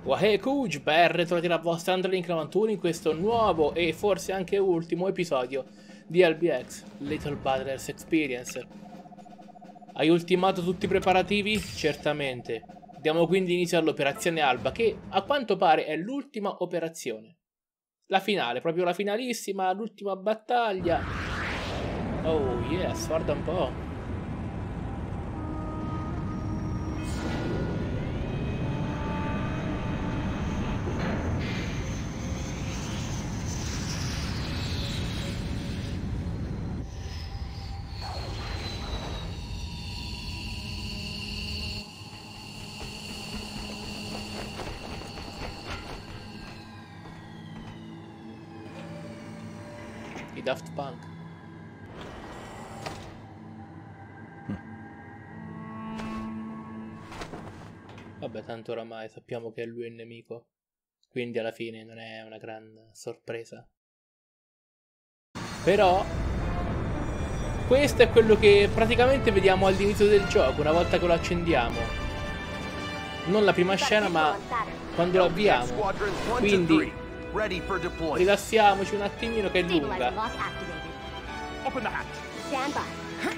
Wahey Kuj, ben ritrovati la vostra Andrelink91 in questo nuovo e forse anche ultimo episodio di LBX, Little Battlers Experience. Hai ultimato tutti i preparativi? Certamente. Diamo quindi inizio all'operazione Alba, che a quanto pare è l'ultima operazione. La finale, proprio la finalissima, l'ultima battaglia. Oh yes, guarda un po'. I Daft Punk. Vabbè, tanto oramai sappiamo che è lui il nemico, quindi alla fine non è una gran sorpresa. Però questo è quello che praticamente vediamo all'inizio del gioco, una volta che lo accendiamo. Non la prima scena, ma quando lo avviamo. Quindi rilassiamoci un attimino che è lunga. Open the hatch. Stand by.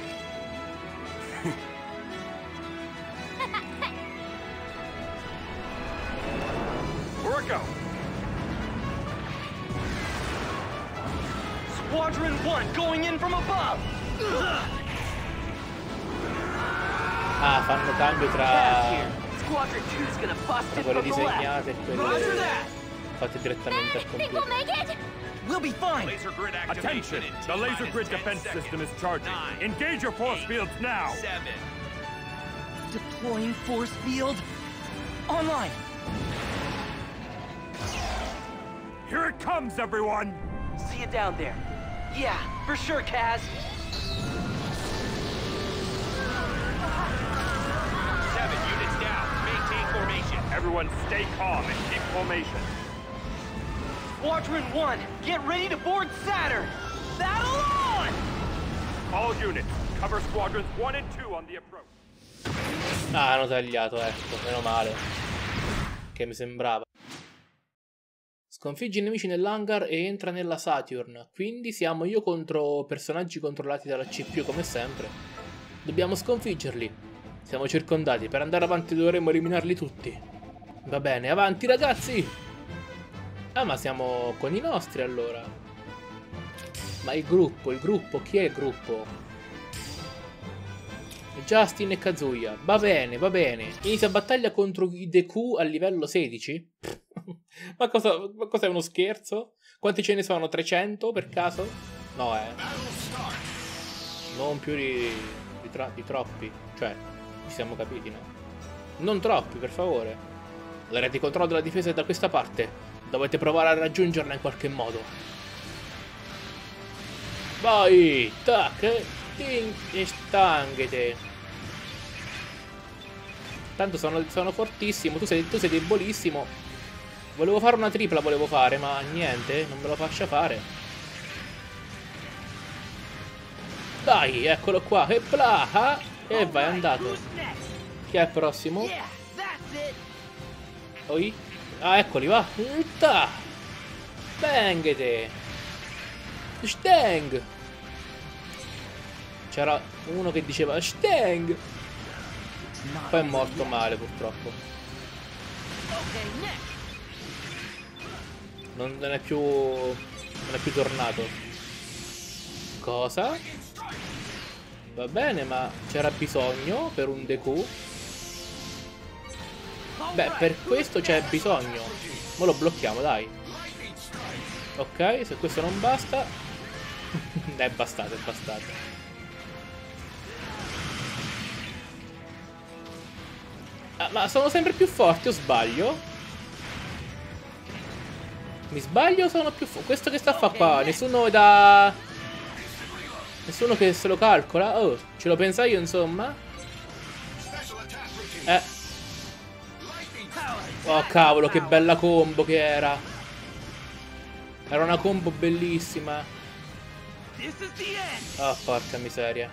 Where it go? Squadron 1 going in from above. Ah, fanno cambio tra Squadron 2's gonna bust it quelle from the left. disegnate e Roger quelle that. fatte direttamente al Think we'll computer. make it? We'll be fine. Laser grid activation. Attention! in The laser T-minus grid 10 defense seconds. system is charging. 9, Engage your force 8, fields now! 7. Deploying force field. Online. Here it comes, everyone! See you down there. Yeah, for sure, Kaz. 7 units down. Maintain formation. Everyone stay calm and keep formation. Squadron 1, get ready to board Saturn. Battle on! All units, cover squadrons 1 and 2 on the approach. Ah, hanno tagliato, ecco, meno male. Che mi sembrava. Sconfiggi i nemici nell'hangar e entra nella Saturn. Quindi siamo io contro personaggi controllati dalla CPU come sempre. Dobbiamo sconfiggerli. Siamo circondati. Per andare avanti dovremmo eliminarli tutti. Va bene, avanti ragazzi! Ah, ma siamo con i nostri allora. Ma il gruppo, chi è il gruppo? Justin e Kazuya. Va bene, va bene. Inizia battaglia contro i Deku a livello 16? Ma cos'è uno scherzo? Quanti ce ne sono? 300 per caso? No, non più di troppi. Cioè, ci siamo capiti, no? Non troppi, per favore. L'area di controllo della difesa è da questa parte. Dovete provare a raggiungerla in qualche modo. Vai! Tac! Ting! E stanghete! Tanto sono fortissimo, tu sei debolissimo. Volevo fare una tripla, ma niente, non me lo faccia fare. Dai, eccolo qua, e plaha! E vai, è andato. Chi è il prossimo? Oi? Ah, eccoli, va! Ta! Bangete! Stang! C'era uno che diceva Stang! Poi è morto male, purtroppo. Non è più tornato. Cosa? Va bene, ma c'era bisogno per un Deku? Beh, per questo c'è bisogno. Ma lo blocchiamo, dai. Ok, se questo non basta. È bastato, è bastato. Ah, ma sono sempre più forti o sbaglio? Mi sbaglio o sono più forti? Questo che sta a fa qua? Nessuno che se lo calcola? Oh, ce lo pensa io, insomma? Oh, cavolo, che bella combo che era. Era una combo bellissima. Oh, porca miseria.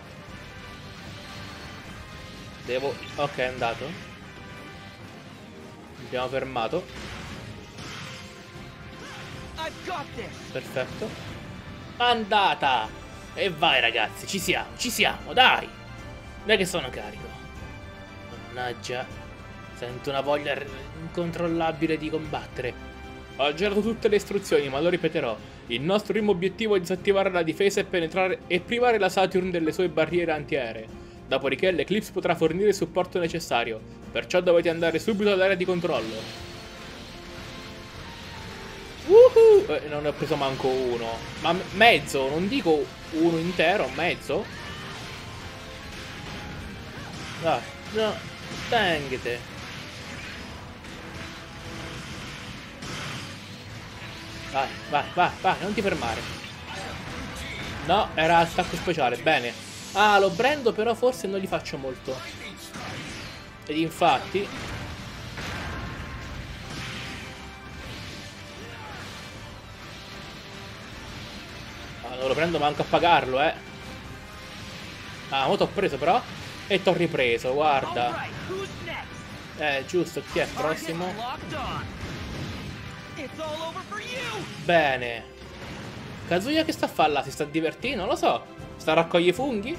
Ok, è andato. Abbiamo fermato. got this. Perfetto. Andata! E vai ragazzi, ci siamo, dai! Dai che sono carico. Mannaggia. Sento una voglia incontrollabile di combattere. Ho girato tutte le istruzioni, ma lo ripeterò. Il nostro primo obiettivo è disattivare la difesa e penetrare e privare la Saturn delle sue barriere antiaeree. Dopodiché l'Eclipse potrà fornire il supporto necessario. Perciò dovete andare subito all'area di controllo. Non ne ho preso manco uno. Ma mezzo, non dico uno intero, mezzo. Dai, no, tenghete. Vai, non ti fermare. No, era attacco speciale, bene. Ah, lo prendo, però forse non gli faccio molto. Ed infatti... non lo prendo manco a pagarlo, eh. Ah, mo t'ho preso però. E t'ho ripreso, guarda. Giusto, chi è il prossimo? Bene. Kazuya che sta a fare là? Si sta divertendo? Non lo so. Sta a raccogliere funghi?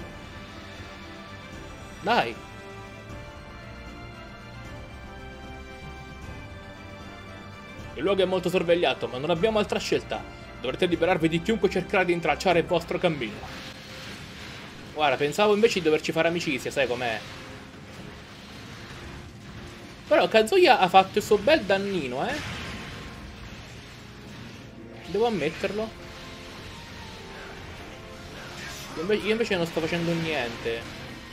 Dai. Il luogo è molto sorvegliato, ma non abbiamo altra scelta. Dovrete liberarvi di chiunque cercherà di intralciare il vostro cammino. Guarda, pensavo invece di doverci fare amicizia, sai com'è? Però Kazuya ha fatto il suo bel dannino, eh? Devo ammetterlo. Io invece non sto facendo niente.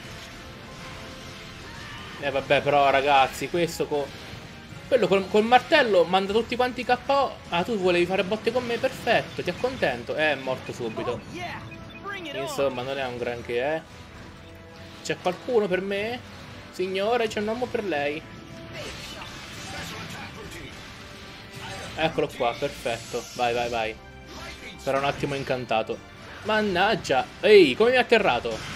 Vabbè, però ragazzi, questo quello col martello manda tutti quanti KO. Ah, tu volevi fare botte con me? Perfetto, ti accontento. È morto subito. Insomma, non è un granché, eh. C'è qualcuno per me? Signore, c'è un uomo per lei. Eccolo qua, perfetto. Vai. Sarà un attimo incantato. Mannaggia. Ehi, come mi ha atterrato?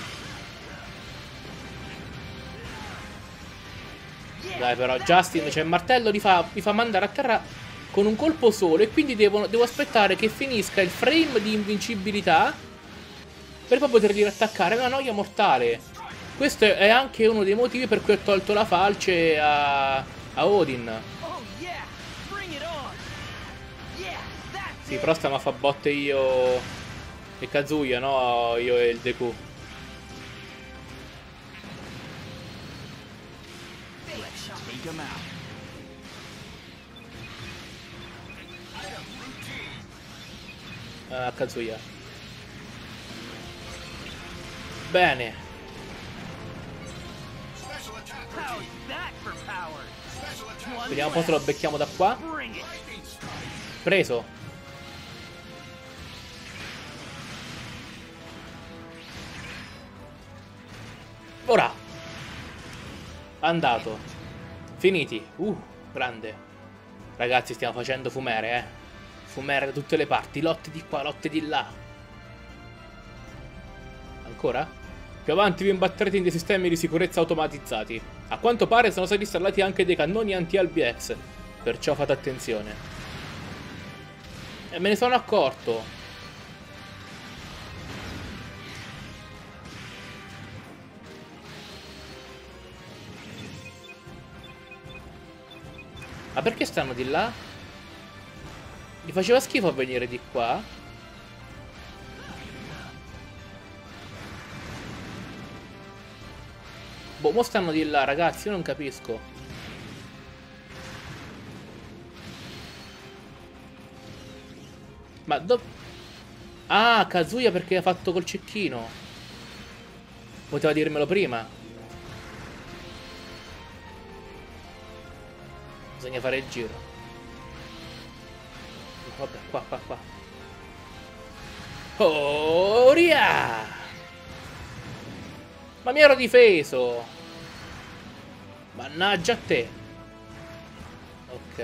Dai però, Justin, cioè il martello mi fa mandare a terra con un colpo solo. E quindi devo aspettare che finisca il frame di invincibilità per poi poterli riattaccare. È una noia mortale. Questo è anche uno dei motivi per cui ho tolto la falce a Odin. Sì, però stiamo a fa botte io e Kazuya, no? Io e il Deku. Kazuya. Bene. Vediamo un po' se lo becchiamo da qua. Preso. Ora. Andato. Finiti. Grande. Ragazzi, stiamo facendo fumere, eh. Fumere da tutte le parti. Lotte di qua, lotte di là. Ancora? Più avanti vi imbatterete in dei sistemi di sicurezza automatizzati. A quanto pare sono stati installati anche dei cannoni anti-LBX. Perciò fate attenzione. E me ne sono accorto. Ma perché stanno di là? Gli faceva schifo a venire di qua? Boh, mo stanno di là, ragazzi, io non capisco. Ma dove... Ah, Kazuya perché ha fatto col cecchino. Poteva dirmelo prima. Bisogna fare il giro. Vabbè, qua. Oria! Ma mi ero difeso. Mannaggia a te. Ok.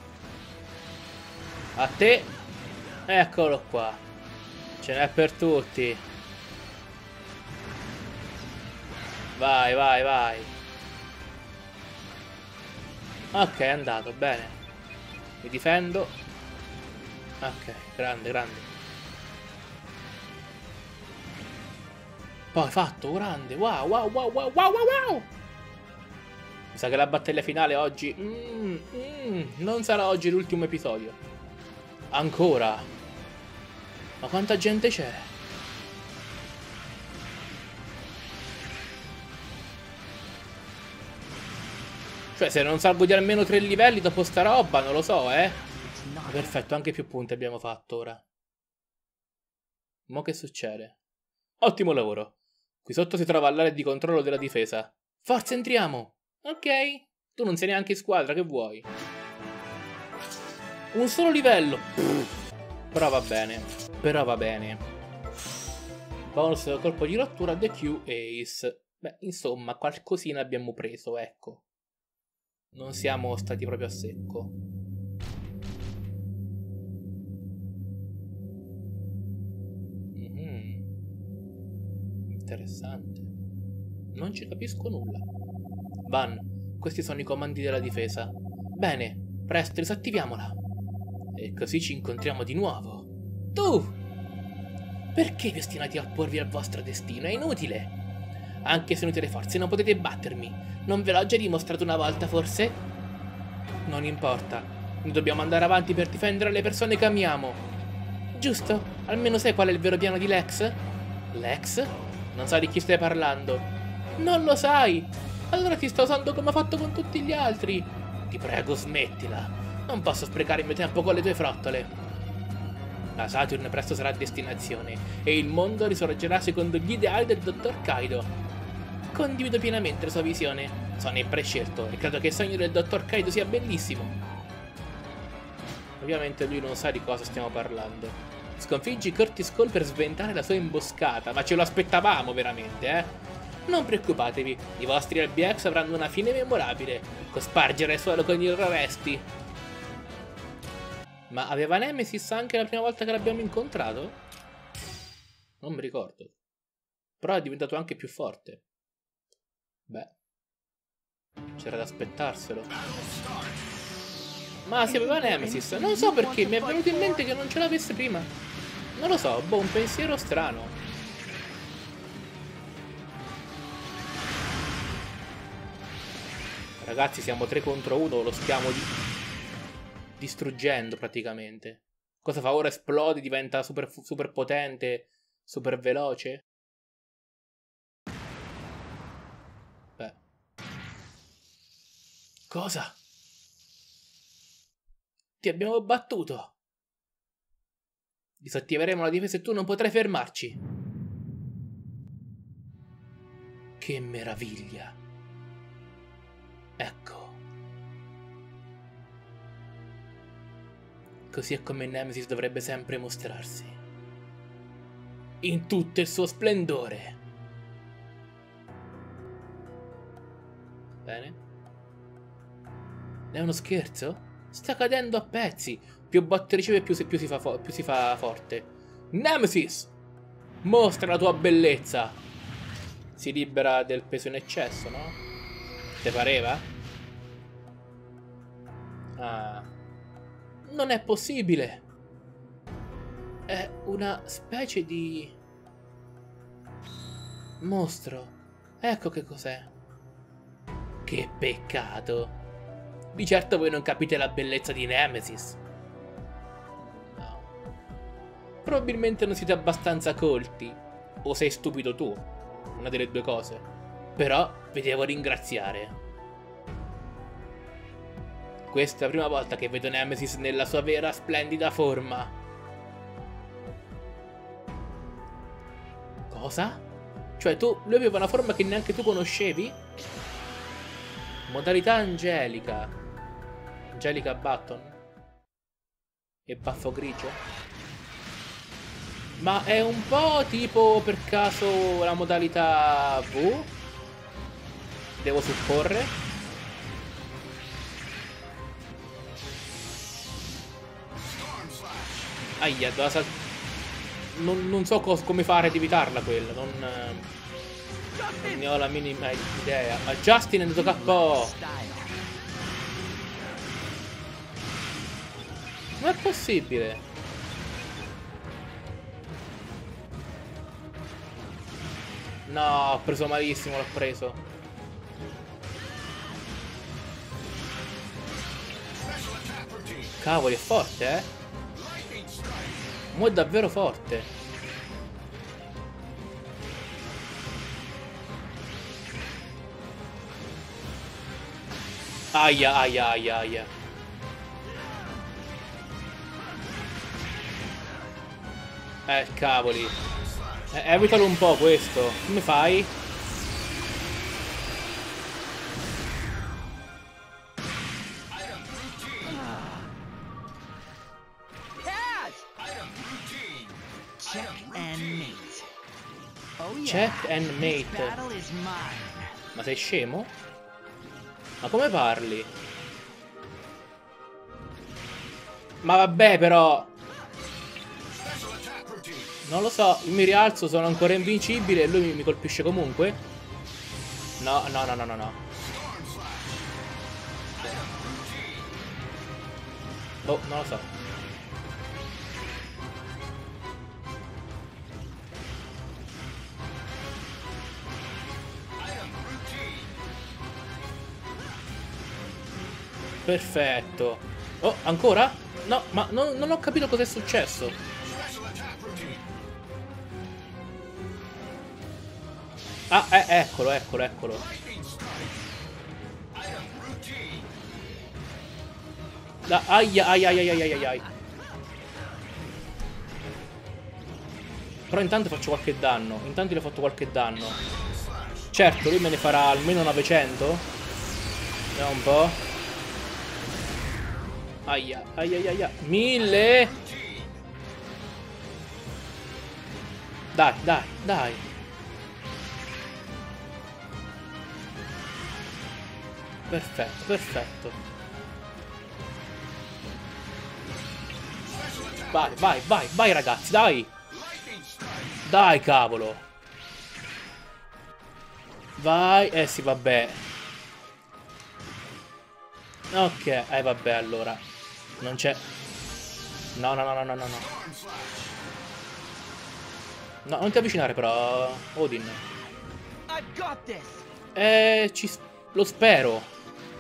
A te. Eccolo qua. Ce n'è per tutti. Vai. Ok, è andato, bene. Mi difendo. Ok, grande, grande. Poi fatto, grande. Wow, wow, wow, wow, wow, wow. Mi sa che la battaglia finale oggi... non sarà oggi l'ultimo episodio. Ancora. Ma quanta gente c'è? Cioè, se non salgo di almeno 3 livelli dopo sta roba, non lo so, Perfetto, anche più punti abbiamo fatto ora. Mo' che succede? Ottimo lavoro. Qui sotto si trova l'area di controllo della difesa. Forza, entriamo! Ok. Tu non sei neanche in squadra, che vuoi? Un solo livello. Però va bene. Però va bene. Bonus colpo di rottura, DQ e Ace. Beh, insomma, qualcosina abbiamo preso, ecco. Non siamo stati proprio a secco. Interessante. Non ci capisco nulla. Van, questi sono i comandi della difesa. Bene, presto disattiviamola. E così ci incontriamo di nuovo. Tu! Perché vi ostinate a opporvi al vostro destino? È inutile. Anche se unite le forze non potete battermi. Non ve l'ho già dimostrato una volta, forse? Non importa. Noi dobbiamo andare avanti per difendere le persone che amiamo. Giusto? Almeno sai qual è il vero piano di Lex? Lex? Non sai di chi stai parlando. Non lo sai? Allora ti sto usando come ho fatto con tutti gli altri. Ti prego, smettila. Non posso sprecare il mio tempo con le tue frottole. La Saturn presto sarà destinazione e il mondo risorgerà secondo gli ideali del Dottor Kaido. Condivido pienamente la sua visione. Sono il prescelto e credo che il sogno del Dottor Kaido sia bellissimo. Ovviamente lui non sa di cosa stiamo parlando. Sconfiggi Curtis Cole per sventare la sua imboscata, ma ce lo aspettavamo veramente, Non preoccupatevi, i vostri LBX avranno una fine memorabile, cospargere solo con i resti. Ma aveva Nemesis anche la prima volta che l'abbiamo incontrato? Non mi ricordo. Però è diventato anche più forte. Beh, c'era da aspettarselo. Ma si aveva Nemesis. Non so perché, mi è venuto in mente che non ce l'avesse prima. Non lo so, boh, un pensiero strano. Ragazzi, siamo 3 contro 1, lo stiamo distruggendo praticamente. Cosa fa ora? Esplode, diventa super potente, super veloce? Beh. Cosa? Ti abbiamo battuto. Disattiveremo la difesa e tu non potrai fermarci. Che meraviglia. Ecco. Così è come Nemesis dovrebbe sempre mostrarsi. In tutto il suo splendore. Bene. È uno scherzo? Sta cadendo a pezzi. Più botte riceve più si fa forte. Nemesis! Mostra la tua bellezza. Si libera del peso in eccesso, no? Te pareva? Ah. Non è possibile. È una specie di mostro. Ecco che cos'è. Che peccato. Di certo voi non capite la bellezza di Nemesis. No. Probabilmente non siete abbastanza colti. O sei stupido tu. Una delle due cose. Però vi devo ringraziare. Questa è la prima volta che vedo Nemesis nella sua vera splendida forma. Cosa? Cioè lui aveva una forma che neanche tu conoscevi? Modalità Angelica. Angelica Button. E baffo grigio. Ma è un po' tipo per caso la modalità V? Devo supporre? Aia, non so come fare ad evitarla quella, non ne ho la minima idea. Ma Justin è andato KO. Non è possibile. No, ho preso malissimo, l'ho preso. Cavoli, è forte, eh? Mo' è davvero forte. Aia, aia, aia, aia. Cavoli. Evitalo un po' questo. Come fai? Check and mate. Oh yeah. Check and mate. Battle is mine. Ma sei scemo? Ma come parli? Ma vabbè però. Non lo so, io mi rialzo, sono ancora invincibile e lui mi colpisce comunque? No, no, no, no, no, no. Oh, non lo so. Perfetto. Oh, ancora? No, ma non ho capito cos'è successo. Ah, eccolo, eccolo, eccolo. Aia, aia, aia, aia, aia, aia. Però intanto faccio qualche danno. Intanto gli ho fatto qualche danno. Certo, lui me ne farà almeno 900. Vediamo un po'. Aia, aia, aia, aia. 1000. Dai, dai, dai. Perfetto, perfetto. Vai, vai, vai, vai ragazzi, dai. Dai, cavolo. Vai, sì, vabbè. Ok, vabbè, allora. Non c'è. No, no, no, no, no, no, no. No, non ti avvicinare però, Odin. I've got this. Lo spero.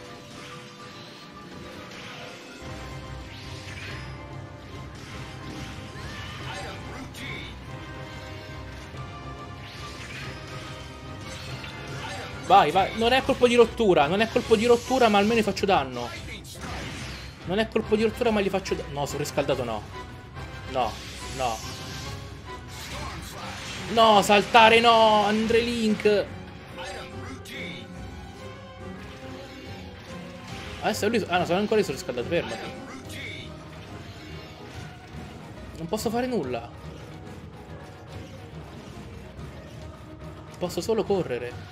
Vai, vai. Non è colpo di rottura. Non è colpo di rottura, ma almeno gli faccio danno. Non è colpo di rottura, ma gli faccio danno. No, sono riscaldato, no. No, no. No, saltare no, Andre Link. Adesso lui... Ah no, sono ancora io sono riscaldato, fermati. Non posso fare nulla. Posso solo correre.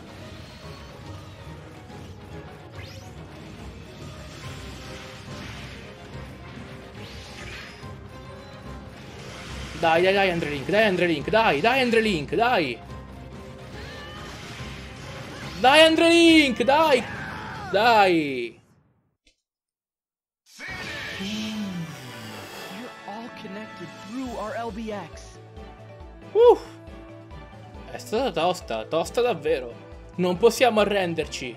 Dai, dai, dai, Andre Link, dai, Andre Link, dai, dai, Andre Link, dai. Dai, Andre Link, dai. Dai. You're all connected through our LBX. È stata tosta, tosta davvero. Non possiamo arrenderci.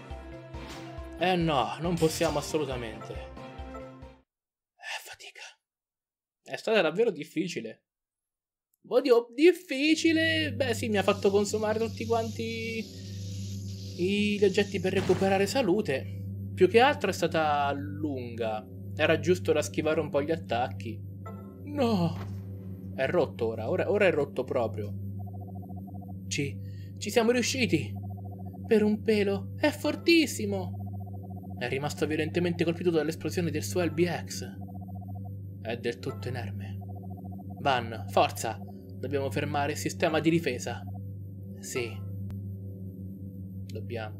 No, non possiamo assolutamente. Fatica. È stata davvero difficile. Oddio, difficile. Beh sì, mi ha fatto consumare tutti quanti gli oggetti per recuperare salute. Più che altro è stata lunga. Era giusto da schivare un po' gli attacchi. No. È rotto ora. Ora è rotto proprio. Ci siamo riusciti. Per un pelo. È fortissimo. È rimasto violentemente colpito dall'esplosione del suo LBX. È del tutto inerme. Van, forza! Dobbiamo fermare il sistema di difesa. Sì. Dobbiamo.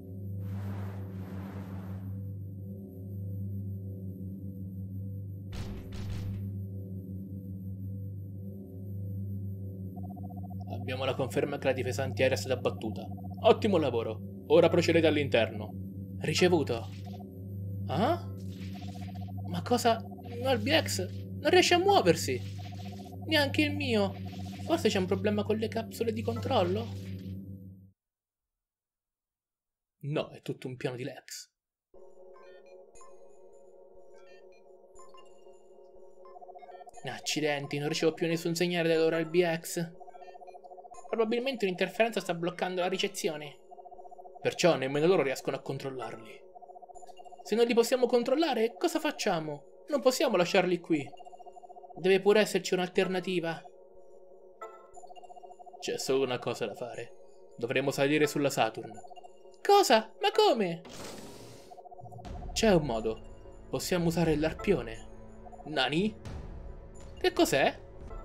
Abbiamo la conferma che la difesa antiaerea è stata abbattuta. Ottimo lavoro. Ora procedete all'interno. Ricevuto. Ah? Ma cosa... LBX non riesce a muoversi. Neanche il mio. Forse c'è un problema con le capsule di controllo? No, è tutto un piano di Lex. Accidenti, non ricevo più nessun segnale dai loro LBX. Probabilmente un'interferenza sta bloccando la ricezione. Perciò nemmeno loro riescono a controllarli. Se non li possiamo controllare, cosa facciamo? Non possiamo lasciarli qui. Deve pure esserci un'alternativa. C'è solo una cosa da fare. Dovremo salire sulla Saturn. Cosa? Ma come? C'è un modo. Possiamo usare l'arpione. Nani? Che cos'è?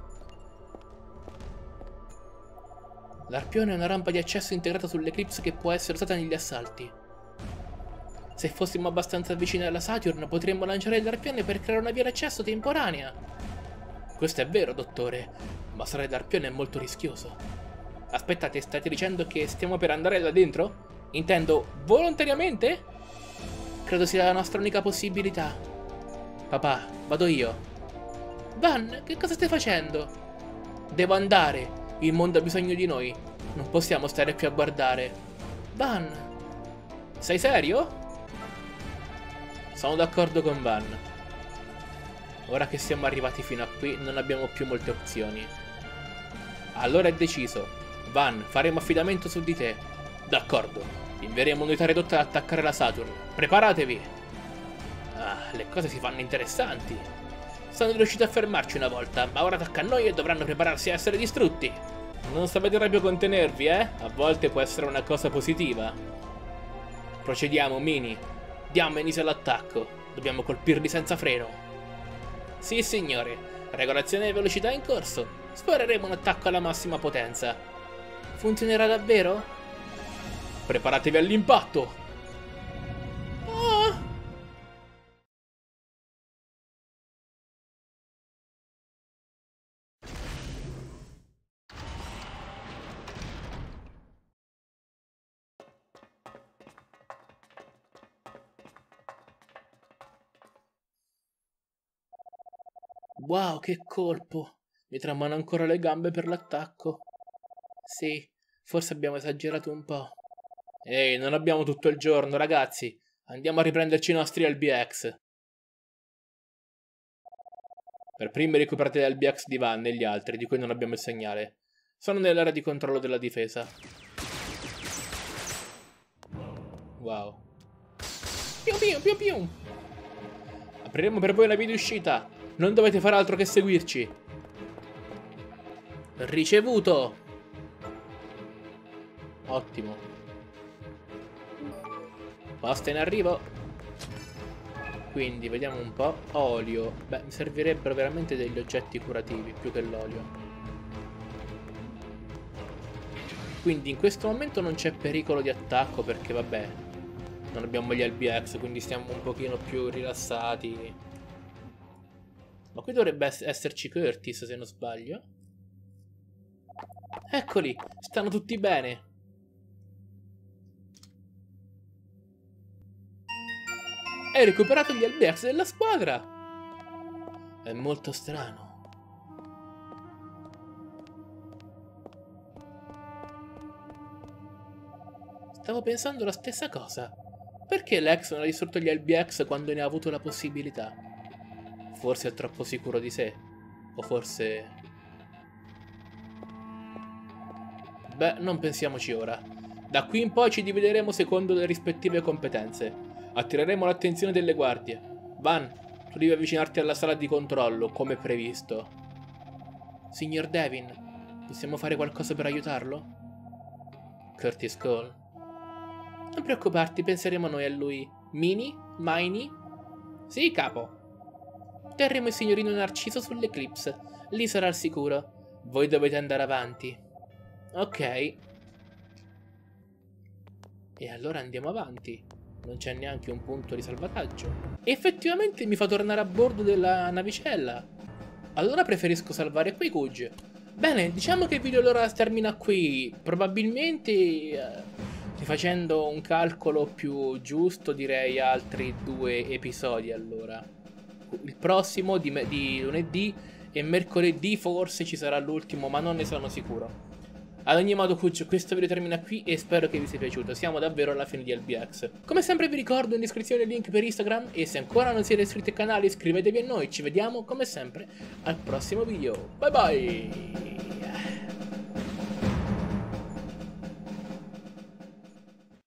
L'arpione è una rampa di accesso integrata sull'Eclipse che può essere usata negli assalti. Se fossimo abbastanza vicini alla Saturn, potremmo lanciare l'arpione per creare una via d'accesso temporanea. Questo è vero, dottore, ma usare l'arpione è molto rischioso. Aspettate, state dicendo che stiamo per andare là dentro? Intendo, volontariamente? Credo sia la nostra unica possibilità. Papà, vado io. Van, che cosa stai facendo? Devo andare. Il mondo ha bisogno di noi. Non possiamo stare più a guardare. Van. Sei serio? Sono d'accordo con Van. Ora che siamo arrivati fino a qui, non abbiamo più molte opzioni. Allora è deciso. Van, faremo affidamento su di te. D'accordo. Invieremo un'unità ridotta ad attaccare la Saturn. Preparatevi. Ah, le cose si fanno interessanti. Sono riusciti a fermarci una volta, ma ora tocca a noi e dovranno prepararsi a essere distrutti. Non sapete proprio contenervi, eh? A volte può essere una cosa positiva. Procediamo, Mini. Diamo inizio all'attacco. Dobbiamo colpirli senza freno. Sì, signore. Regolazione di velocità in corso. Spareremo un attacco alla massima potenza. Funzionerà davvero? Preparatevi all'impatto. Oh! Wow, che colpo! Mi tremano ancora le gambe per l'attacco. Sì, forse abbiamo esagerato un po'. Ehi, non abbiamo tutto il giorno, ragazzi. Andiamo a riprenderci i nostri LBX. Per primi recuperate l'LBX di Van e gli altri, di cui non abbiamo il segnale. Sono nell'area di controllo della difesa. Wow. Pium pium pium pium. Apriremo per voi una via di uscita. Non dovete fare altro che seguirci. Ricevuto. Ottimo. Posta in arrivo. Quindi vediamo un po'. Olio. Beh, mi servirebbero veramente degli oggetti curativi più che l'olio. Quindi in questo momento non c'è pericolo di attacco perché vabbè, non abbiamo gli LBX, quindi stiamo un pochino più rilassati. Ma qui dovrebbe esserci Curtis, se non sbaglio. Eccoli, stanno tutti bene. Hai recuperato gli LBX della squadra. È molto strano. Stavo pensando la stessa cosa. Perché Lex non ha distrutto gli LBX quando ne ha avuto la possibilità? Forse è troppo sicuro di sé. O forse... Beh, non pensiamoci ora. Da qui in poi ci divideremo secondo le rispettive competenze. Attireremo l'attenzione delle guardie. Van, tu devi avvicinarti alla sala di controllo, come previsto. Signor Devin, possiamo fare qualcosa per aiutarlo? Curtis Cole. Non preoccuparti, penseremo noi a lui. Mini? Mini? Sì, capo. Terremo il signorino Narciso sull'Eclipse. Lì sarà al sicuro. Voi dovete andare avanti. Ok. E allora andiamo avanti. Non c'è neanche un punto di salvataggio. Effettivamente mi fa tornare a bordo della navicella. Allora preferisco salvare quei Kuge. Bene, diciamo che il video allora termina qui. Probabilmente, rifacendo un calcolo più giusto, direi altri 2 episodi allora. Il prossimo di lunedì e mercoledì forse ci sarà l'ultimo, ma non ne sono sicuro. Ad ogni modo, Cuccio, questo video termina qui e spero che vi sia piaciuto. Siamo davvero alla fine di LBX. Come sempre vi ricordo in descrizione il link per Instagram e se ancora non siete iscritti al canale iscrivetevi a noi. Ci vediamo come sempre al prossimo video. Bye bye!